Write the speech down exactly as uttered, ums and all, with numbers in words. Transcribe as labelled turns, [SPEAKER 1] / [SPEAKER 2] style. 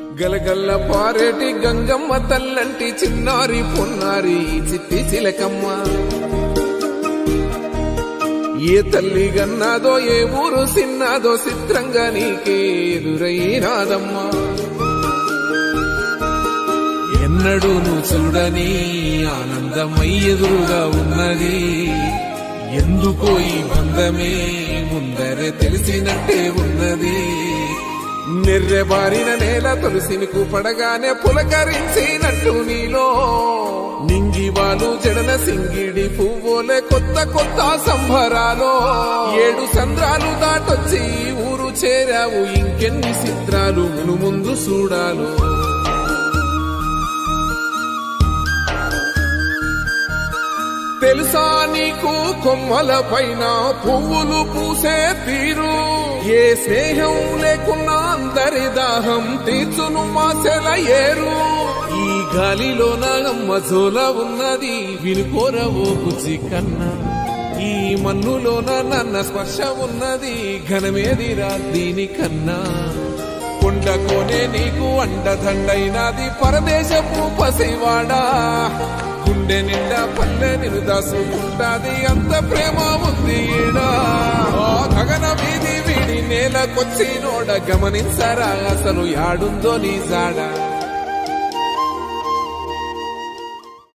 [SPEAKER 1] గలగల్ల పారేటి గంగమ్మ తల్లంటి చిన్నారి పొన్నారి చిట్టి చిలకమ్మ ఏ తల్లి గన్నాదో ఏ ఊరు సిన్నాదో చిత్రంగా నీకే ఎదురైనాదమ్మా ఎన్నడూ నువ్వు చూడని ఆనందమై ఎదురుగా ఉన్నది ఎందుకో ఈ బంధమే ముందరే తెలిసినట్టే ఉన్నది నిర్రెబారిన నేల తులసినికు పడగానే పులకరించినట్టు నీలో నింగివాలు జడన సింగిడి పువ్వులే కొత్త కొత్త సంబరాలో ఏడు సంద్రాలు దాటొచ్చి ఊరు చేరావు ఇంకెన్ని చిత్రాలు మును ముందు చూడాలో తెలుసా నీకు కొమ్మల పైన పువ్వులు పూసే తీరు ఏ స్నేహం లేకున్నా అందరి దాహం తీర్చును మాసెల ఏరు ఈ గాలిలోన మజోల ఉన్నది వినుకోరవో బుజ్జి కన్నా ఈ మన్నులోన నన్న స్పర్శ ఉన్నది ఘనమేదిరా దీనికన్నా కొండ కోనే నీకు అండదండైనది పరదేశపు పసివాడా గుండె నిండా పల్లె నిన్ను దాసుకుంటాది అంత ప్రేమ ఉంది ఈడా గగన వీధి వీడి నేలకొచ్చి నోడ గమనించరా అసలు యాడుందో నీ జాడా